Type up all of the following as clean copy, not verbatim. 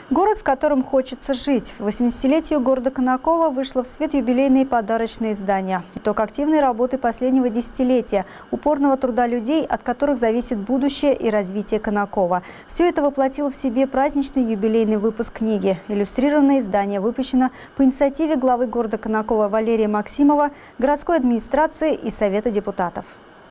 Город, в котором хочется жить. В 80-летию города Конаково вышло в свет юбилейное подарочное издание. Итог активной работы последнего десятилетия, упорного труда людей, от которых зависит будущее и развитие Конаково. Все это воплотило в себе праздничный юбилейный выпуск книги. Иллюстрированное издание выпущено по инициативе главы города Конаково Валерия Максимова, городской администрации и Совета депутатов.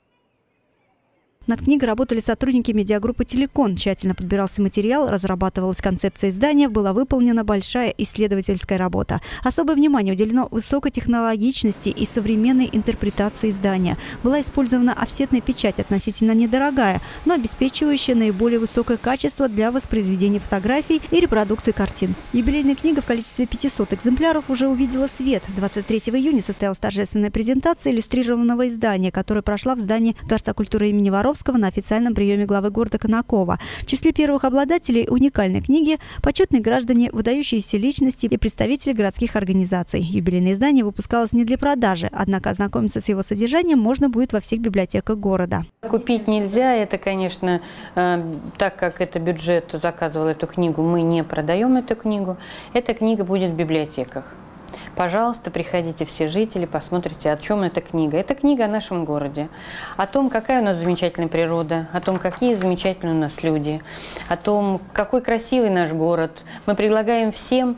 Над книгой работали сотрудники медиагруппы «Телекон». Тщательно подбирался материал, разрабатывалась концепция издания, была выполнена большая исследовательская работа. Особое внимание уделено высокой технологичности и современной интерпретации издания. Была использована офсетная печать, относительно недорогая, но обеспечивающая наиболее высокое качество для воспроизведения фотографий и репродукции картин. Юбилейная книга в количестве 500 экземпляров уже увидела свет. 23 июня состоялась торжественная презентация иллюстрированного издания, которая прошла в здании Дворца культуры имени Воровского на официальном приеме главы города Конаково. В числе первых обладателей уникальной книги – почетные граждане, выдающиеся личности и представители городских организаций. Юбилейное издание выпускалось не для продажи, однако ознакомиться с его содержанием можно будет во всех библиотеках города. Купить нельзя, это, конечно, так как это бюджет заказывал эту книгу, мы не продаем эту книгу. Эта книга будет в библиотеках. Пожалуйста, приходите все жители, посмотрите, о чем эта книга. Это книга о нашем городе, о том, какая у нас замечательная природа, о том, какие замечательные у нас люди, о том, какой красивый наш город. Мы предлагаем всем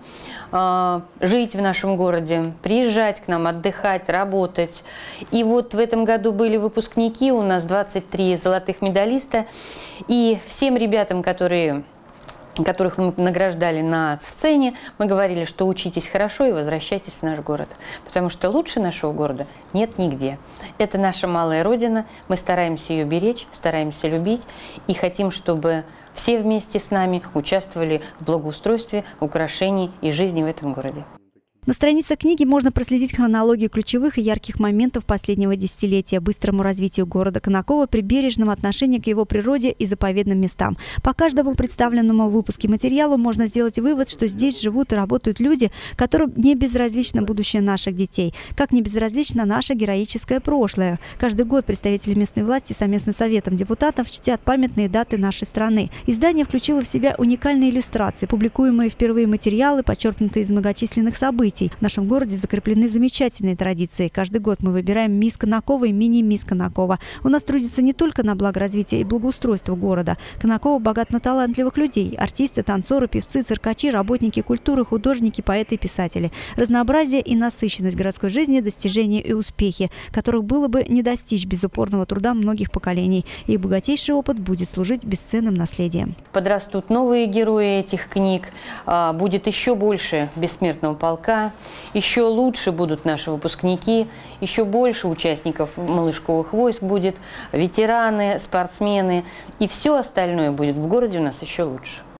жить в нашем городе, приезжать к нам, отдыхать, работать. И вот в этом году были выпускники, у нас 23 золотых медалиста. И всем ребятам, которых мы награждали на сцене, мы говорили, что учитесь хорошо и возвращайтесь в наш город. Потому что лучше нашего города нет нигде. Это наша малая родина, мы стараемся ее беречь, стараемся любить и хотим, чтобы все вместе с нами участвовали в благоустройстве, украшении и жизни в этом городе. На страницах книги можно проследить хронологию ключевых и ярких моментов последнего десятилетия, быстрому развитию города Конаково при бережном отношении к его природе и заповедным местам. По каждому представленному в выпуске материалу можно сделать вывод, что здесь живут и работают люди, которым не безразлично будущее наших детей, как не безразлично наше героическое прошлое. Каждый год представители местной власти совместно с Советом депутатов чтят памятные даты нашей страны. Издание включило в себя уникальные иллюстрации, публикуемые впервые материалы, подчеркнутые из многочисленных событий. В нашем городе закреплены замечательные традиции. Каждый год мы выбираем мисс Конаково и мини-мисс Конаково. У нас трудится не только на благо развития и благоустройства города. Конаково богат на талантливых людей. Артисты, танцоры, певцы, циркачи, работники культуры, художники, поэты и писатели. Разнообразие и насыщенность городской жизни, достижения и успехи, которых было бы не достичь без упорного труда многих поколений. И богатейший опыт будет служить бесценным наследием. Подрастут новые герои этих книг, будет еще больше бессмертного полка, еще лучше будут наши выпускники, еще больше участников малышковых войск будет, ветераны, спортсмены, и все остальное будет в городе у нас еще лучше.